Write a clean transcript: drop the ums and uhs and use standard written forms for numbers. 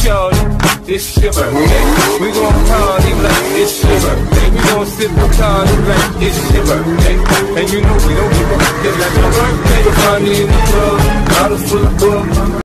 shorty, it's your birthday. We gon' party like it's your birthday. We gon' sip the party like it's your birthday. And you know we don't give up, it's like your birthday. Party in the